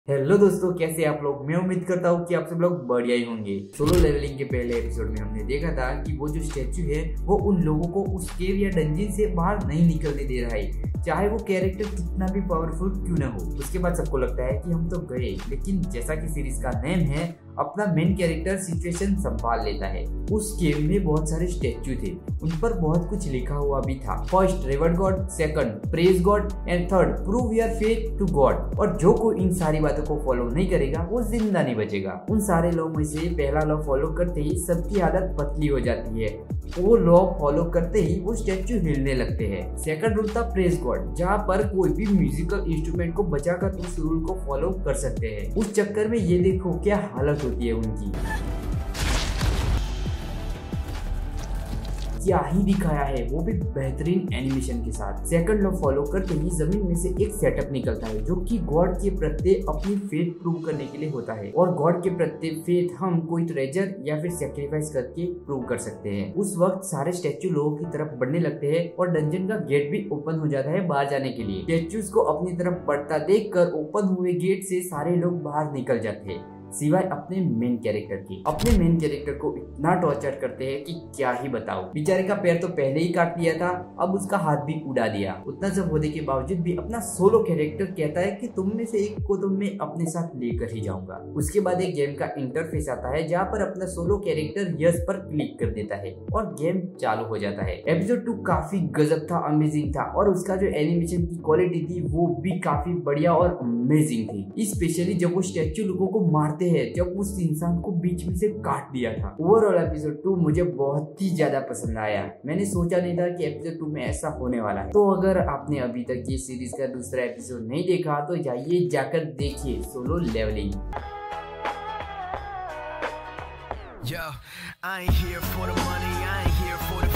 Hello दोस्तों, कैसे आप लोग। मैं उम्मीद करता हूँ कि आप सब लोग बढ़िया ही होंगे। सोलो लेवलिंग के पहले एपिसोड में हमने देखा था कि वो जो स्टैचू है वो उन लोगों को उस केव या डंजिन से बाहर नहीं निकलने दे रहा है, चाहे वो कैरेक्टर कितना भी पावरफुल क्यों ना हो। उसके बाद सबको लगता है कि हम तो गए, लेकिन जैसा कि सीरीज का नेम है, अपना मेन कैरेक्टर सिचुएशन संभाल लेता है। उस केव में बहुत सारे स्टैचू थे, उन पर बहुत कुछ लिखा हुआ भी था। First reward God, second praise God and third prove your faith to God. और जो कोई इन सारी बातों को फॉलो नहीं करेगा वो जिंदा नहीं बचेगा। उन सारे लॉ में से पहला लॉ फॉलो करते ही सबकी आदत पतली हो जाती है। वो लॉ फॉलो करते ही वो स्टैचू हिलने लगते हैं। सेकंड रूल था प्रेज गॉड, जहाँ पर कोई भी म्यूजिकल इंस्ट्रूमेंट को बजाकर उस रूल को फॉलो कर सकते हैं। उस चक्कर में ये देखो क्या हालत होती है उनकी। क्या ही दिखाया है, वो भी बेहतरीन एनिमेशन के साथ। सेकंड लॉ फॉलो करते ही जमीन में से एक सेटअप निकलता है जो कि गॉड के प्रति अपनी फेथ प्रूव करने के लिए होता है। और गॉड के प्रति फेथ हम कोई ट्रेजर या फिर सेक्रीफाइस करके प्रूव कर सकते हैं। उस वक्त सारे स्टैचू लोगों की तरफ बढ़ने लगते हैं और डंजन का गेट भी ओपन हो जाता है बाहर जाने के लिए। स्टैचूज को अपनी तरफ बढ़ता देखकर ओपन हुए गेट से सारे लोग बाहर निकल जाते हैं, सिवाय अपने मेन कैरेक्टर के। अपने मेन कैरेक्टर को इतना टॉर्चर करते हैं कि क्या ही बताओ। बेचारे का पैर तो पहले ही काट लिया था, अब उसका हाथ भी उड़ा दिया। उतना सब होने के बावजूद भी अपना सोलो कैरेक्टर कहता है कि तुम में से एक को तो मैं अपने साथ लेकर ही जाऊंगा। उसके बाद एक गेम का इंटरफेस आता है जहाँ पर अपना सोलो कैरेक्टर यस पर क्लिक कर देता है और गेम चालू हो जाता है। एपिसोड 2 काफी गजब था, अमेजिंग था, और उसका जो एनिमेशन की क्वालिटी थी वो भी काफी बढ़िया और अमेजिंग थी। स्पेशली जब वो स्टैचू लोगों को मारते हैं, जब उस इंसान को बीच में से काट दिया था। ओवरऑल एपिसोड 2 मुझे बहुत ही ज्यादा पसंद आया। मैंने सोचा नहीं था कि एपिसोड 2 में ऐसा होने वाला है। तो अगर आपने अभी तक ये सीरीज का दूसरा एपिसोड नहीं देखा तो जाइए जाकर देखिए solo levelling. Yo, I ain't here for the money, I ain't here for the